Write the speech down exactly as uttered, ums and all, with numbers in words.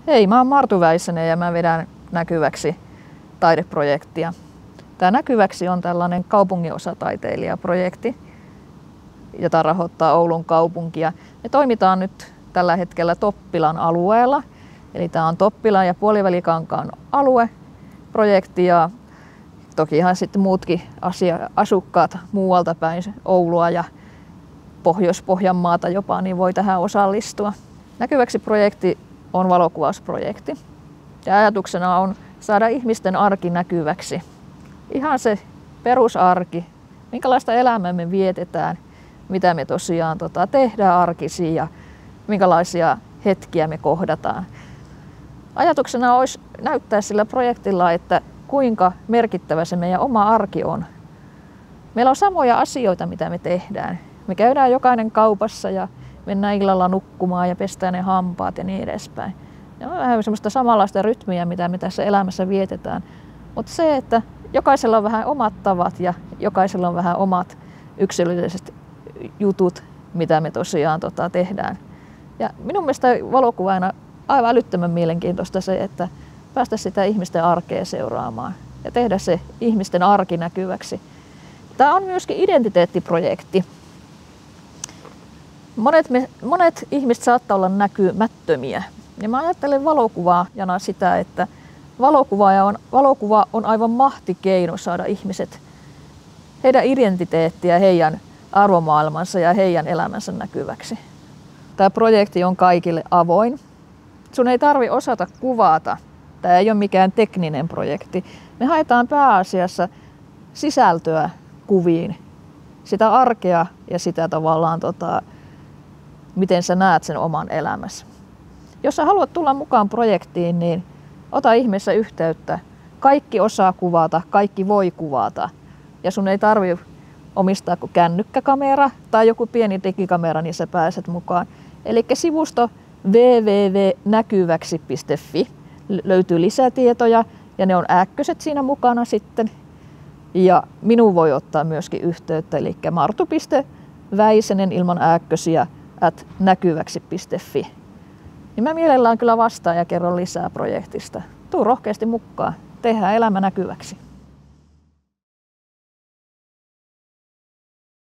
Hei, mä oon Martu Väisänen ja mä vedän Näkyväksi taideprojektia. Tämä Näkyväksi on tällainen kaupunginosataiteilijaprojekti, jota rahoittaa Oulun kaupunkia. Me toimitaan nyt tällä hetkellä Toppilan alueella. Eli tämä on Toppilan ja Puolivälikankaan alueprojekti ja tokihan sitten muutkin asia, asukkaat muualta päin Oulua ja Pohjois-Pohjanmaata jopa niin voi tähän osallistua. Näkyväksi projekti on valokuvausprojekti ja ajatuksena on saada ihmisten arki näkyväksi. Ihan se perusarki, minkälaista elämää me vietetään, mitä me tosiaan tota, tehdään arkisin ja minkälaisia hetkiä me kohdataan. Ajatuksena olisi näyttää sillä projektilla, että kuinka merkittävä se meidän oma arki on. Meillä on samoja asioita, mitä me tehdään. Me käydään jokainen kaupassa ja mennään illalla nukkumaan ja pestään ne hampaat ja niin edespäin. Ne on vähän semmoista samanlaista rytmiä, mitä me tässä elämässä vietetään. Mutta se, että jokaisella on vähän omat tavat ja jokaisella on vähän omat yksilölliset jutut, mitä me tosiaan tota, tehdään. Ja minun mielestä valokuvaajana aivan älyttömän mielenkiintoista se, että päästä sitä ihmisten arkea seuraamaan ja tehdä se ihmisten arki näkyväksi. Tämä on myöskin identiteettiprojekti. Monet, me, monet ihmiset saattaa olla näkymättömiä. Ja mä ajattelen valokuvaajana sitä, että valokuvaaja on, valokuva on aivan mahtikeino saada ihmiset, heidän identiteettiä, heidän arvomaailmansa ja heidän elämänsä näkyväksi. Tämä projekti on kaikille avoin. Sun ei tarvitse osata kuvata. Tämä ei ole mikään tekninen projekti. Me haetaan pääasiassa sisältöä kuviin, sitä arkea ja sitä tavallaan, tota, miten sä näet sen oman elämässä. Jos sä haluat tulla mukaan projektiin, niin ota ihmeessä yhteyttä. Kaikki osaa kuvata, kaikki voi kuvata. Ja sun ei tarvitse omistaa kuin kännykkäkamera tai joku pieni digikamera, niin sä pääset mukaan. Eli sivusto double-u double-u double-u piste näkyväksi piste fi löytyy lisätietoja ja ne on ääkköset siinä mukana sitten. Ja minun voi ottaa myöskin yhteyttä, eli martu piste väisänen ilman ääkkösiä at näkyväksi piste fi. Niin mä mielellään kyllä vastaan ja kerron lisää projektista. Tuu rohkeasti mukaan, tehdään elämä näkyväksi.